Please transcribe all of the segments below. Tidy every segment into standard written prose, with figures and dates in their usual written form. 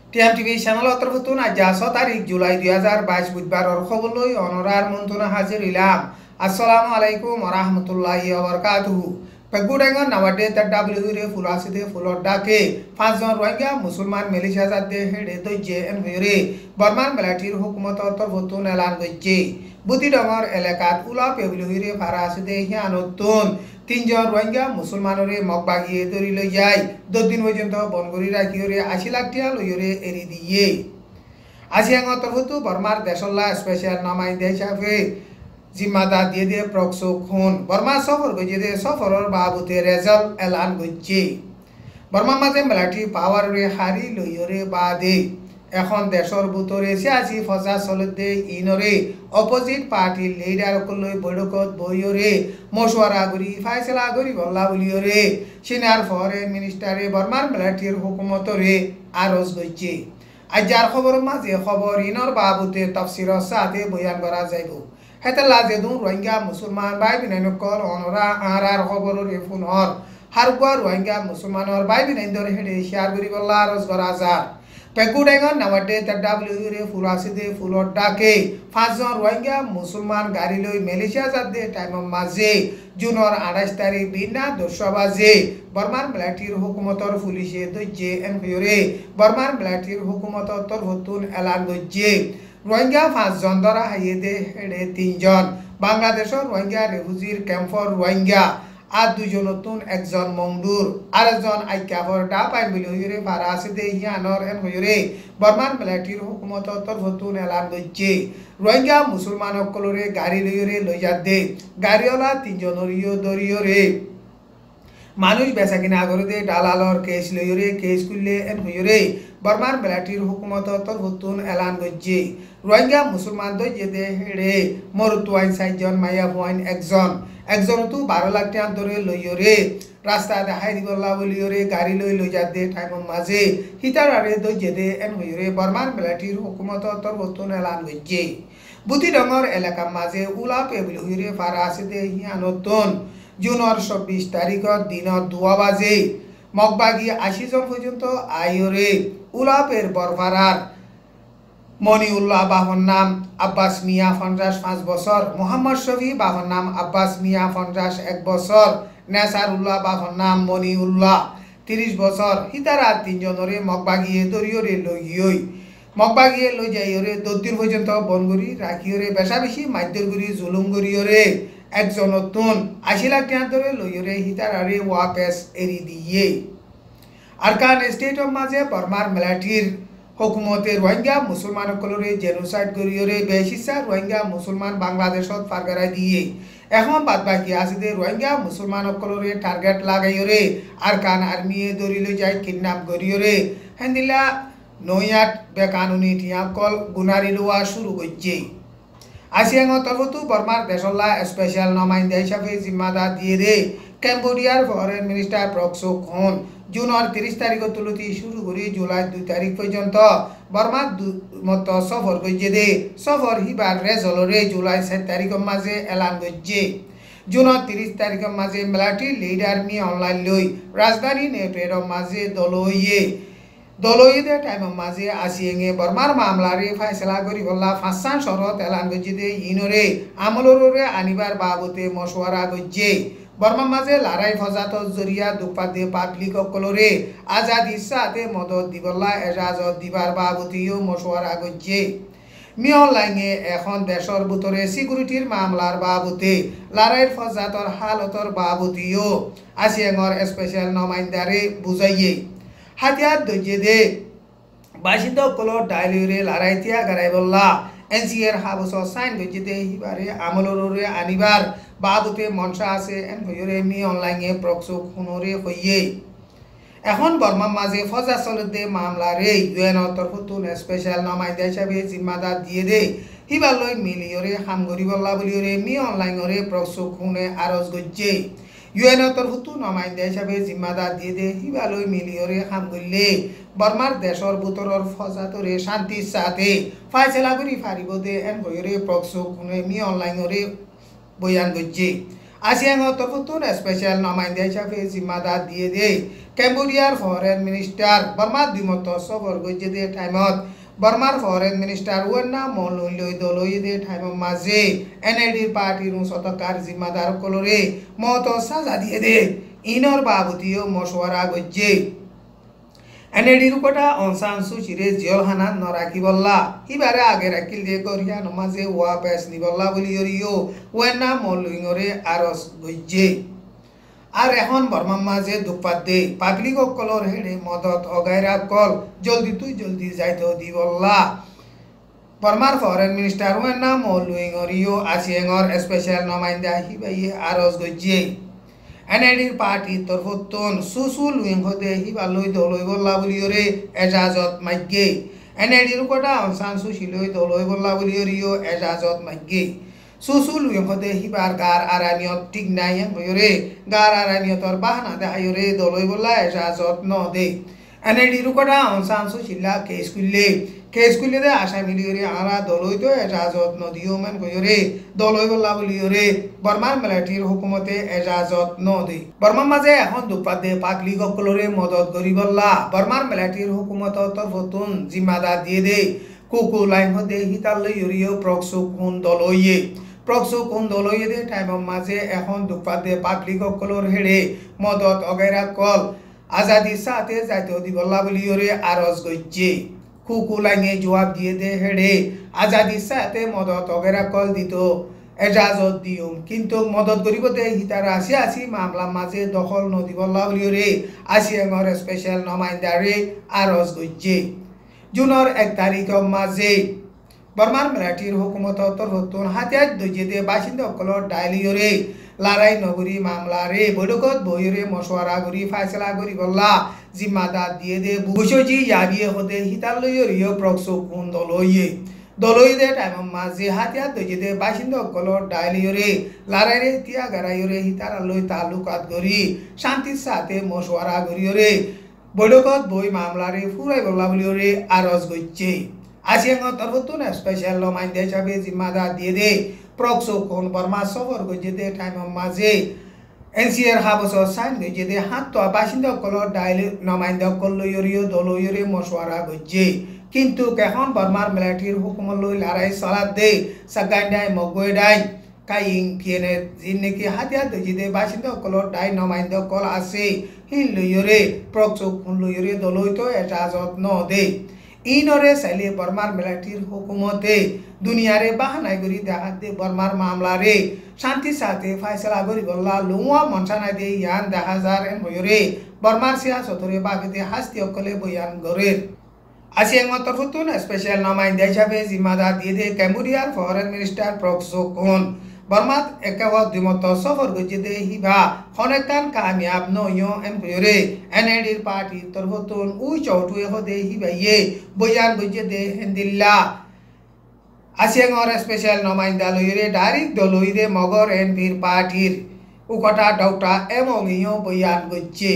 টিএমটিভি channel অন্তর্ভুক্ত আজ 6 তারিখ জুলাই 2022 বুধবার খবর লই অনরার মন্ত্রণা হাজির ইলাম। আসসালামু আলাইকুম ওয়া রাহমাতুল্লাহি ওয়া বারাকাতুহু। পেগুডাঙ্গন নাওয়াডে তাডাব্লিউ রে ফুলাসিদে ফুলর ডাকে 5 জন রোহিঙ্গা মুসলমান মিলিশিয়া জাদে হেডে দইজে এন হইরে বর্মান মিলিটারির হুকুমত অন্তর্ভুক্ত এলান গইছে। বুদিডঙ্গর এলাকাত উলা পেবলিউরে ফারাসিদে হিয়ানতুন 3 জন রোহিঙ্গা মুসলমানরে মগবাগিয়ে ধরি লই যায়। 2 দিন পর্যন্ত বনগরি রাখিওরে 80 লাখ টাকা লইরে এরি দিয়ে আসিয়াং অন্তর্ভুক্ত বর্মার দেশল্লা স্পেশাল নামাইন্দে হিসাবে জিম্মাদার দিয়ে প্রক্সো খুন বর্মা সফর গইছে সফরের বাবুতে রেজাল্ট এলান গইছে। বর্মা মাঝে মিলিটারি পাওয়ারে হারি লইরে বাদে এখন দেশর ভিতরে সিয়াসি ফসা চলতে ইনরে অপোজিট পার্টির লিডার সকলে বৈঠকত বইরে মশওয়ারা করি ফাইসলা করি বল্লা বলিওরে সিনিয়র ফরেন মিনিস্টারে বর্মার মিলিটারির হুকুমতরে আরজ গইছে। আজ যার খবর মাঝে খবর ইনর বাবুতে তফসিরর সাথে বয়ান করা যাইব। হেতলা যেদুন রোহিঙ্গা মুসলমান ভাই বিনাইনকল অনরা আরার খবরের ফোনর হারগুয়া রোহিঙ্গা মুসলমানর ভাই বিনাইন্দর হেডে শেয়ার করি বল্লা আরজ করা যায়। পেগুডাঙ্গন নাওয়াডে তাডাব্লিউ রে ফুলাসিদে ফুলর ডাকে 5 জন রোহিঙ্গা মুসলমান গাড়ি লই মালয়েশিয়া যাতে টাইম মাঝে জুনের 28 তারিখ বিনা 10 বাজে বর্মার মিলিটারির হুকুমতর পুলিশে দইজে এন হইরে বর্মার মিলিটারির হুকুমতর তরফতুন এলান গইছে। রোহিঙ্গা 5 জন ধরা হাইয়েদে হেডে 3 জন বাংলাদেশের রোহিঙ্গা রেফিউজির ক্যাম্পর রোহিঙ্গা আর 2 জন নতুন একজন মংডুর আর একজন আইকাফর ডা পাই বলি হইরে ফারাসিদে হিয়ানর এন হইরে বর্মান মিলিটারির হুকুমত তরফতুন এলান গইছে। রোহিঙ্গা মুসলমান সকলরে গাড়ি লইরে লই যাতে গাড়িওয়ালা 3 জনরিও দরিয়রে মানুষ বেচা কিনা করে দালালর কেস লইরে কেস করলে এন হইরে বর্মার মিলিটারির হুকুমত তরফতুন এলান গইছে। রোহিঙ্গা মুসলমান দই যেতে হেড়ে মরুতুয়াইন 4 জন মাইয়া ফুয়াইন একজন তো 12 লাখ টাকা ধরে লইরে রাস্তা দেখাই দিবল্লা বলিওরে গাড়ি লই যাতে টাইম মাঝে হিতারারে দই যেতে এন হইরে বর্মার মিলিটারির হুকুমত তরফতুন এলান গইছে। বুদিডঙ্গর এলাকা মাঝে উলা পেবলি হইরে ফারাসিদে হিয়ানতুন জুনের 24 তারিখর দিনত 2 বাজে মগবাগি 80 জন পর্যন্ত আইরে উলাপের বরফারার মনিউল্লাহ বাহর নাম আব্বাস মিয়া ৫৫ বছর, মোহাম্মদ শফি বাহর নাম আব্বাস মিয়া ৫১ বছর, নেসারুল্লাহ বাহর নাম মনিউল্লাহ 30 বছর হিতারা 3 জনরে মগবাগিয়ে দরিয়রে লইয়ই মগবাগিয়ে লই যাইরে 2 দিন পর্যন্ত বনগরি রাখিওরে বেশা বেশি মাইদরগুরি জুলুম গরিয়রে একজন নতুন 80 লাখ টাকা ধরে লইরে হিতারারে ওয়াপেস এরি দিয়ে আরকান স্টেটর মাঝে বর্মার মিলিটারির হুকুমতে রোহিঙ্গা মুসলমান সকলরে জেনোসাইড করিয়রে বেশিসা রোহিঙ্গা মুসলমান বাংলাদেশত ফারগারাই দিয়ে এখন বাদ বাকি আছে রোহিঙ্গা মুসলমান সকলরে টার্গেট লাগাইরে আরকান আর্মিয়ে দরিলে যায় কিডন্যাপ করিয়রে হেন্দিলা নয়াত বেকানুনি টিয়াকল গুনারি লোয়া শুরু করছে। আসিয়াং তরফতু বর্মার দেশল্লা স্পেশাল নমাইন্দা হিসাবে জিম্মাদার দিয়ে ক্যাম্বোডিয়ার ফরেন মিনিস্টার প্রক্সো খুন জুনের 30 তারিখ তুলতি শুরু করে জুলাই 2 তারিখ পর্যন্ত বর্মার মত সফর গইছে সফর হিবার রেজলরে জুলাই 7 তারিখ মাঝে এলান গইছে। জুনের 30 তারিখ মাঝে মিলিটারি লিডার মি অনলাইন লই রাজধানী নেপের মাঝে দলইদে টাইম মাঝে আসিয়েঙে বর্মার মামলারে ফাইসলা করি বল্লা 5 শরত এলান গইছে ইনরে আমলরে আনিবার বাবতে মশওয়ারা গইছে। বর্মা মাঝে লড়াই ফজাত জরিয়া দুপাদে পাবলিক সকলরে আজাদি সাথে মদত দিবল্লা এজাজত দিবার বাবতিও মশওয়ারা গইছে। মি অনলাইনে এখন দেশর ভিতরে সিকিউরিটির মামলার বাবতে লড়াইয়ের ফজাতর হালতর বাবতিও আসিয়াঙর স্পেশাল নমাইন্দারে বুঝাইয়ে হাতিয়ার দইজে দে বাসিন্দা সকলর ডাইলিরে লড়াইতিয়া গারাই বল্লা এনসিএর হাবস সাইন গইছে দে হিবারে আমলরে আনিবার বাবুতে মনসা আছে এন হইরে মি অনলাইনে প্রক্সো খুনরে হইয়ে এখন বর্মা মাঝে ফজা চলতে মামলারে ইউএন তরফতুন স্পেশাল নমাইন্দা হিসাবে জিম্মাদার দিয়ে দে হিবালই মিলিয়রে হাম গরিবল্লা বলিয়রে মি অনলাইনরে প্রক্সো খুনে আরজ গইছে। ইউএন তরফতু নমাইন্দা হিসাবে জিম্মাদার দিয়ে দে হিবালই মিলিয়রে হাম গইলে বর্মার দেশর ভিতরর ফজাতরে শান্তির সাথে ফাইসলা করি ফারিব দে এন হইরে প্রক্সো খুনে মি অনলাইনরে বয়ান গইছে। ASEAN তরফতুন স্পেশাল নমাইন্দা হিসাবে জিম্মাদার দিয়ে দে ক্যাম্বোডিয়ার ফরেন মিনিস্টার বর্মার দ্বিমত সফর গজ্জে দে টাইমত বর্মার ফরেন মিনিস্টার ওয়ান্না মলই দলই দে টাইম মাঝে এনএলডির পার্টির শতকার জিম্মাদার কলরে মত সাজা দিয়ে দে ইনর বাবতীয় মশওয়ারা গজ্জে এনএলডির কোটা অনসান সুচিরে জেলখানা নরাকি বল্লা ইবারে আগে রাখিল দিয়ে গরিয়া নমাজে ওয়া পেস নিবল্লা বলি ইয়ো ওয়ান্না মলইরে আরস গজ্জে আর এখন বর্মার মাঝে দুপাত দে পাবলিক কলর হেড়ে মদত অগাইরা কল জলদি যাইতো দিবল্লা বর্মার ফরেন মিনিস্টার ওয়ান্না মলইরিও ASEANর স্পেশাল নমাইন্দা হিবাইয়ে আরস গজ্জে এনএলডির পার্টি তরফতুন সুসুল উইংহদে হিবালই দলই বল্লা বলিওরে এজাজত মাইগে এনএলডির কোটা অনসান সুশিলই দলই বল্লা বলিওরিও এজাজত মাইগে সুসুল উইংহদে হিবার গার আরানিয়ত ঠিক নাই হয়রে গার আরানিয়তর বাহানা দেহায়রে দলই বল্লা এজাজত ন দে এনএলডির কোটা অনসান সুশিলা কেস খুললে দে আসামি লিওরে আরা দলই তো এজাজত নদিও মান কইরে দলই বল্লা বলিওরে বর্মার মিলিটারির হুকুমতে এজাজত ন দে বর্মার মাঝে এখন দুপাত দে পাকলি গকলরে মদত করি বল্লা বর্মার মিলিটারির হুকুমত তরফতুন জিম্মাদার দিয়ে দে কুকু লাইন হদে হিতালই ইউরিও প্রক্সো কোন দলই দে টাইমের মাঝে এখন দুপাত দে পাকলি গকলর হেড়ে মদত অগেরা কল আজাদির সাথে যাইতে দিবল্লা বলিওরে আরজ গজ্জে কুকু লাইনে জবাব দিয়ে দে হেড়ে আজাদির সাথে মদত অগেরা কল দিত এজাজত দিউম কিন্তু মদত করিব দে হিতারা আসি মামলা মাঝে দখল নদিবল্লা বলিওরে ASEANর স্পেশাল নমাইন্দারে আরজ গজ্জে জুনের 1 তারিখের মাঝে বর্মার মিলিটারির হুকুমত তরফতুন হাতিয়ার দইজে দে বাসিন্দা অকলর ডাইলিওরে লড়াই নগরী মামলা রে বৈঠকত বইরে মশওয়ারা করি ফাইসলা করি বল্লা জিম্মাদার দিয়ে দে বুঝজি ইয়াবিয়ে হতে হিতালইরিও প্রক্সো কোন দলই দে টাইম মাঝে হাতিয়ার দইজে দে বাসিন্দা অকলর ডাইলিওরে লড়াই রে তিয়া গারাইরে হিতারালই তালুকাত করি শান্তির সাথে মশওয়ারা করিওরে বৈঠকত বই মামলা রে ফুরাই বল্লা বলিওরে আরজ গজ্জে ASEAN তরফতুন স্পেশাল নমাইন্দা হিসাবে জিম্মাদার দিয়ে দে প্রক্সো কোন বর্মা সফর গজ্জে দে টাইমের মাঝে NCR হাবসর সাইন গজ্জে দে হাত বাসিন্দা কলর ডাইল নমাইন্দা কলইরিও দলইরে মশওয়ারা গজ্জে কিন্তু এখন বর্মার মিলিটারির হুকুমত লই লড়াই চালাত দে সাগাইন্দাই মগইদাই কাইং কিনে জিন্নেকি হাতিয়ার দইজে দে বাসিন্দা কলর ডাই নমাইন্দা কল আছে হিন লইরে প্রক্সো কোন লইরে দলই তো এজাজত ন দে ইনরে চাইলে বর্মার মিলিটারির হুকুমতে দুনিয়ারে বাহানাই করি দেখা দে বর্মার মামলা রে শান্তির সাথে ফাইসলা করি বললা লুয়া মনসানাই দে ইয়ান দেখা যার এন হইরে বর্মার সিয়াসতরে বাগেতে হাস্তি অকলে বয়ান গরের ASEAN তরফতুন স্পেশাল নমাইন্দা হিসাবে জিম্মাদার দিয়ে দে ক্যাম্বোডিয়ার ফরেন মিনিস্টার প্রক্সো কোন বর্মাত একেবারে দ্বিমত সফর গজ্জে দে হিবা খনেকান কামিয়াব নয় এন হইরে এনএলডির পার্টির তরফতুন উই চৌটুয়ে হদে হিবাইয়ে বয়ান গজ্জে দে হেন্দিল্লা ASEANর স্পেশাল নমাইন্দা লইরে ডাইরেক্ট দলই দে মগর এনপির পার্টির উকটা ডাউটা এবং ইয় বয়ান গজ্জে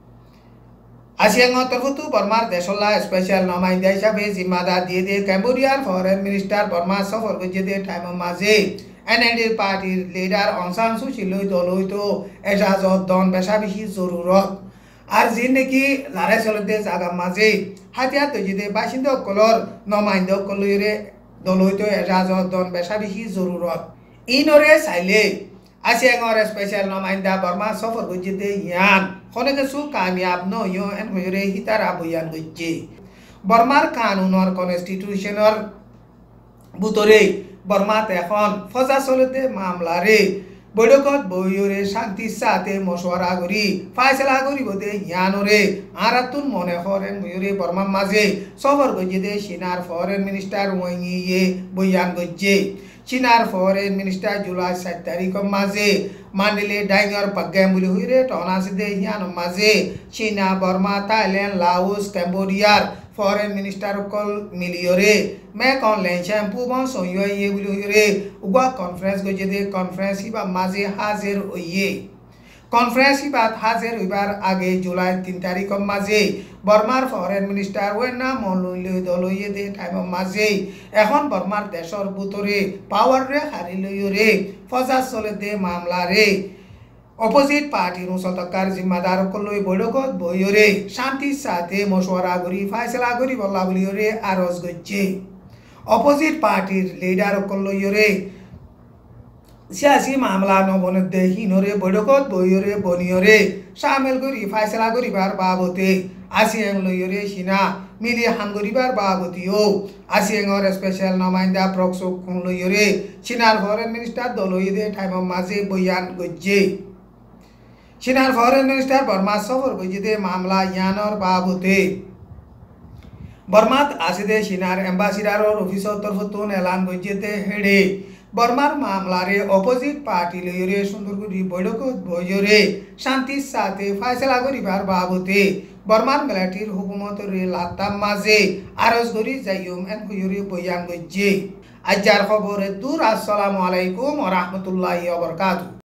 ASEAN তরফতু বর্মার দেশলা স্পেশাল নমাইন্দা হিসাবে জিম্মাদার দিয়ে দে ক্যাম্বোডিয়ার ফরেন মিনিস্টার বর্মা সফর গজ্জে দে টাইমের মাঝে এনএলডির পার্টির লিডার অনসান সুচিলই দলই তো এজাজত দন বেশা বেশি জরুরত আর যে নাকি লড়াই চলতে জাগা মাঝে হাতিয়ার তৈজে দে বাসিন্দা কলর নমাইন্দা কলইরে দলই তো এজাজত দন বেশা বেশি জরুরত ইনরে চাইলে ASEANর স্পেশাল নমাইন্দা বর্মা সফর গজ্জে দে ইয়ান খনে কিছু কামিয়াব নয় এন হইরে হিতারা বয়ান গজ্জে বর্মার কানুনর কনস্টিটিউশনের বুতরে বর্মাত এখন ফজা চলতে মামলা রে বৈঠকত বইরে শান্তির সাথে মশওয়ারা করি ফাইসলা করিব দে ইয়ানরে আরাতুন মনে করেন বইরে বর্মার মাঝে সফর গজ্জে দে চীনার ফরেন মিনিস্টার ওয়াংইয়ে বয়ান গজ্জে চীনার ফরেন মিনিস্টার জুলাই 7 তারিখের মাঝে মান্ডিলে ডাইঙর পাগ্যাম বলি হইরে টনাসে দে ইয়ান মাঝে চীনা বর্মা থাইল্যান্ড লাওস ক্যাম্বোডিয়ার ফরেন মিনিস্টার কল মিলিয়রে মে কনলেন শ্যাম্পু বন সইয়ে বলি হইরে উগা কনফারেন্স গজে দে কনফারেন্স হিবা মাঝে হাজির হইয়ে কনফারেন্স হিবাত হাজির হইবার আগে জুলাই 3 তারিখের মাঝে বর্মার ফরেন মিনিস্টার ওয়েনা মলই দলইয়ে দে টাইমের মাঝে এখন বর্মার দেশর বুতরে পাওয়ার রে হারি লইরে ফজা চলে দে মামলা রে অপোজিট পার্টির উচতকার জিম্মাদারসকললৈ বৈঠকত বহিৰে শান্তিৰ সাথে মশওয়ারা কৰি ফাইসলা কৰি বলা বুলিৰে আৰজ কৰিছে। অপোজিট পার্টির লিডারসকললৈ সিয়াসী মামলা নবনদেহীনরে বৈঠকত বহিৰে বনিয়ৰে সামিল কৰি ফাইসলা করিবার বাবতে আসিয়াং লইরে সিনা মিলি হাম করিবার বাবতিও আসিয়াংর স্পেশাল নমাইন্দা প্রক্সক লইরে চীনার ফরেন মিনিস্টার দলইদে টাইম মাঝে বয়ান গজ্জে। চীনার ফরেন মিনিস্টার বর্মা সফর গজ্জিতে মামলা ইয়ানর বাবতে বর্মাত আসিদে চীনার এম্বাসিডারর অফিসর তরফতুন এলান গজ্জিতে হেডে বর্মার মামলারে অপোজিট পার্টি লইরে সুন্দরগুড়ি বৈঠকত বইরে শান্তির সাথে ফাইসলা করিবার বাবতে বর্মার মিলিটারির হুকুমতরে লাতাম মাঝে আরজ করি যাইম এন কইরে বয়ান গজ্জে। আজ্জার খবরে দূর। আসসালামু আলাইকুম ওয়া রাহমাতুল্লাহি ওয়া বারাকাতুহু।